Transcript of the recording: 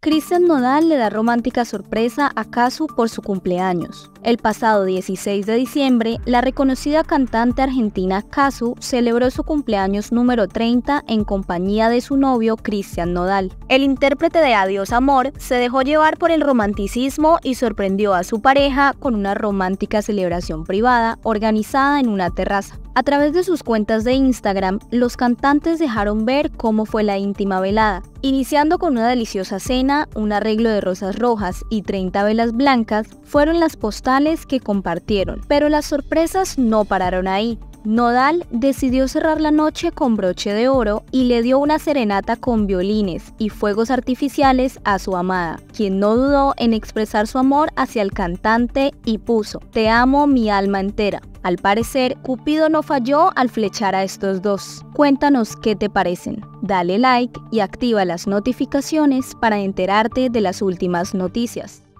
Cristian Nodal le da romántica sorpresa a Cazzu por su cumpleaños. El pasado 16 de diciembre, la reconocida cantante argentina Cazzu celebró su cumpleaños número 30 en compañía de su novio Cristian Nodal. El intérprete de Adiós Amor se dejó llevar por el romanticismo y sorprendió a su pareja con una romántica celebración privada organizada en una terraza. A través de sus cuentas de Instagram, los cantantes dejaron ver cómo fue la íntima velada, iniciando con una deliciosa cena, un arreglo de rosas rojas y 30 velas blancas fueron las postales que compartieron. Pero las sorpresas no pararon ahí. Nodal decidió cerrar la noche con broche de oro y le dio una serenata con violines y fuegos artificiales a su amada, quien no dudó en expresar su amor hacia el cantante y puso: "Te amo mi alma entera". Al parecer, Cupido no falló al flechar a estos dos. Cuéntanos qué te parecen. Dale like y activa las notificaciones para enterarte de las últimas noticias.